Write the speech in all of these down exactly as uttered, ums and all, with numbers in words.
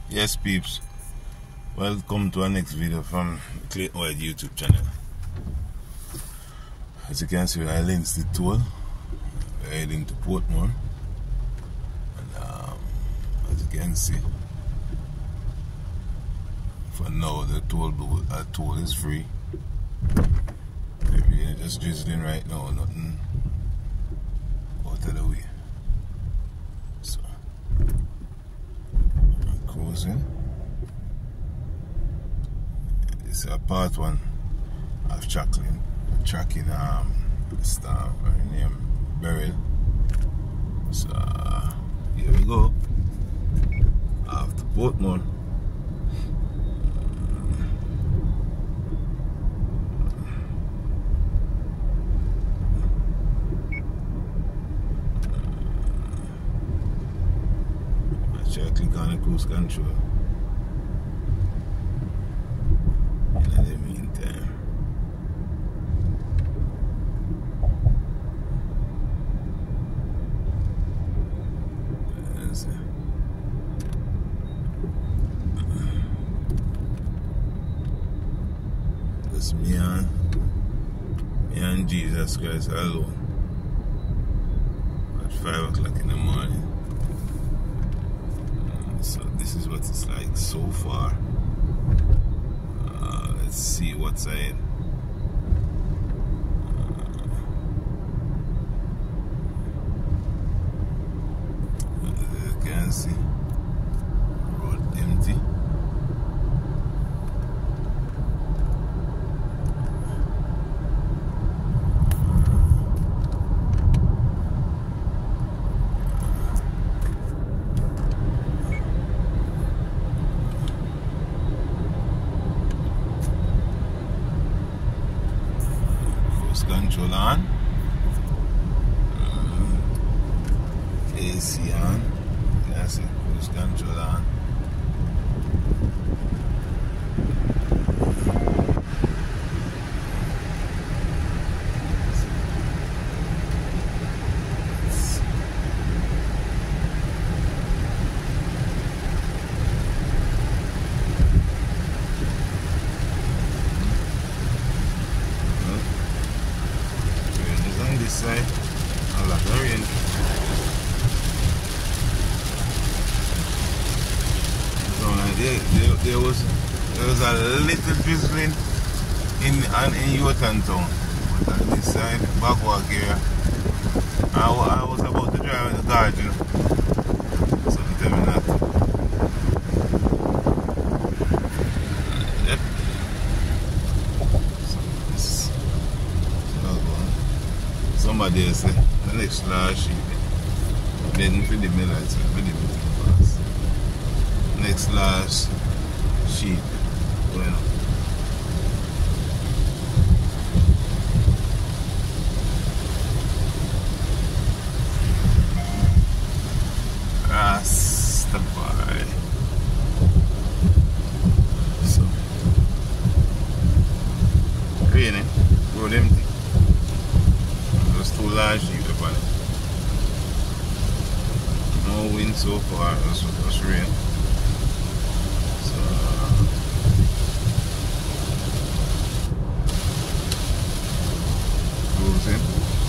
Yes, peeps, welcome to our next video from Clayton White YouTube channel. As you can see, I lensed the toll. We're heading to Portmore, and um, as you can see, for now the toll uh, toll is free. We're just drizzling right now, nothing out of the way. So I'm cruising. It's a part one of tracking, tracking um star named Beryl. So uh, here we go. After Portmore. I click on the cruise control. In the meantime, there's That's me and me and Jesus Christ alone at five o'clock in the morning. So this is what it's like so far. Uh, let's see what's ahead. Uh, as you can see, road empty. Control on, uh, A C on, yes, cruise control on. This side, a lot of rain. So like there, there, there was there was a little drizzling in and in Yorktown town, but on this side, backwalk area, I, I was about to drive in the garden, you know? So they tell me not to. Yep. So this is another one. Somebody else, the next large sheep. Then for the middle, it's for the middle fast. Next large sheep going up. Rastafari. So, raining, road empty. Too large sheep upon it. No wind so far, just, just rain. So cruising.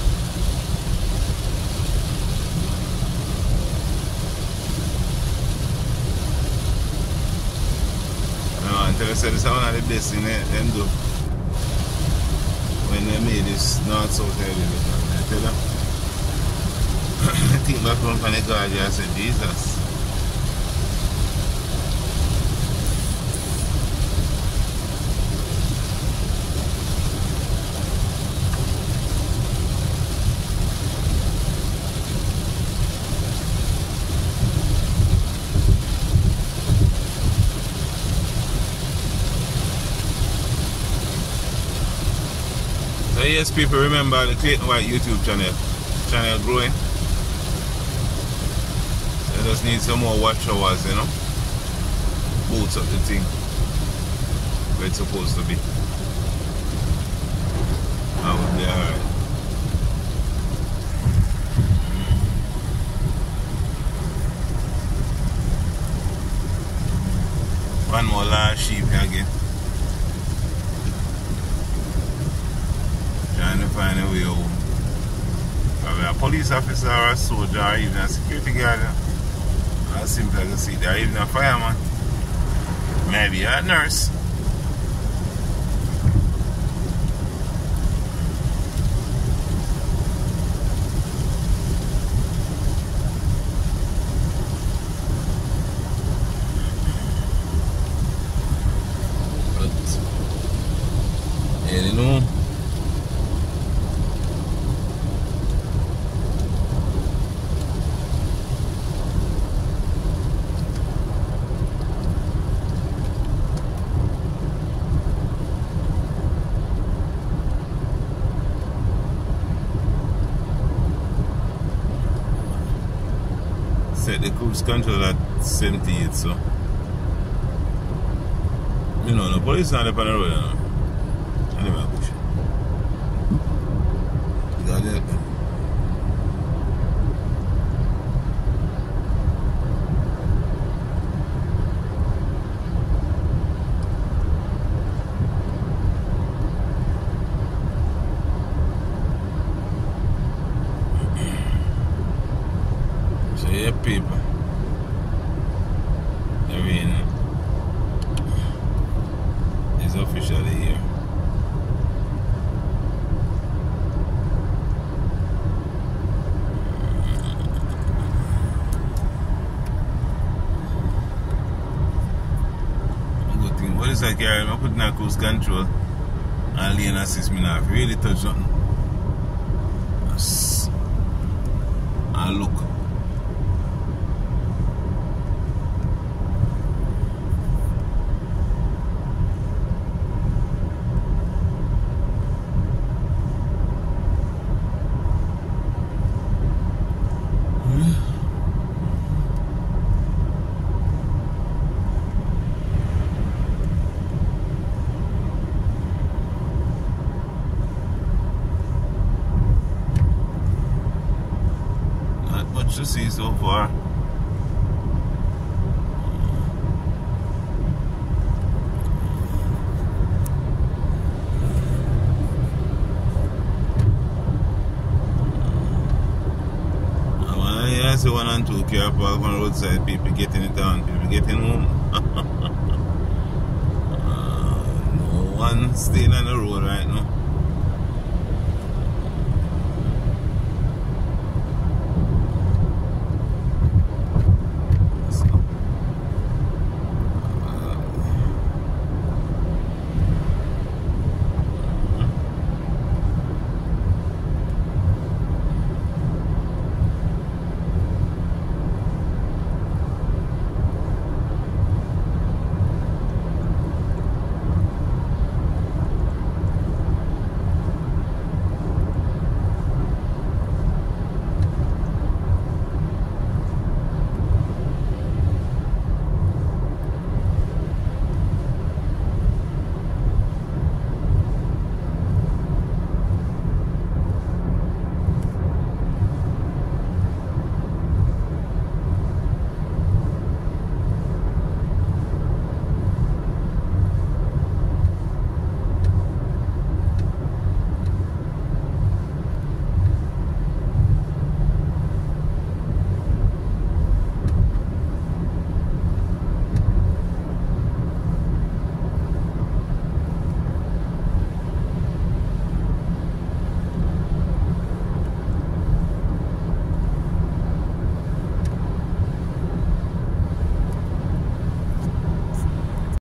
No, until I said this is one of the best in them do. When they made this north-south area. I think back from the garage, I said, Jesus. So yes, people, remember the Clayton White YouTube channel. Channel growing. I just need some more watch hours, you know. Boots up the thing where it's supposed to be. I would be alright. sheep again. Trying to find a way home. Probably a police officer or a soldier or even a security guard. As simple as I see there, even a fireman. Maybe a nurse. You know, set the cruise control at seventy-eight, so you know, the police not up on the road, you know. Anyway, push. Got it. So yeah, people. I mean, it's officially here. What is that, Gary? I'm putting a cruise control and lane assist me now. Really touch something. And look. To see so far. I see one and two car park on the roadside, people getting it down, people getting home. uh, no one staying on the road right now.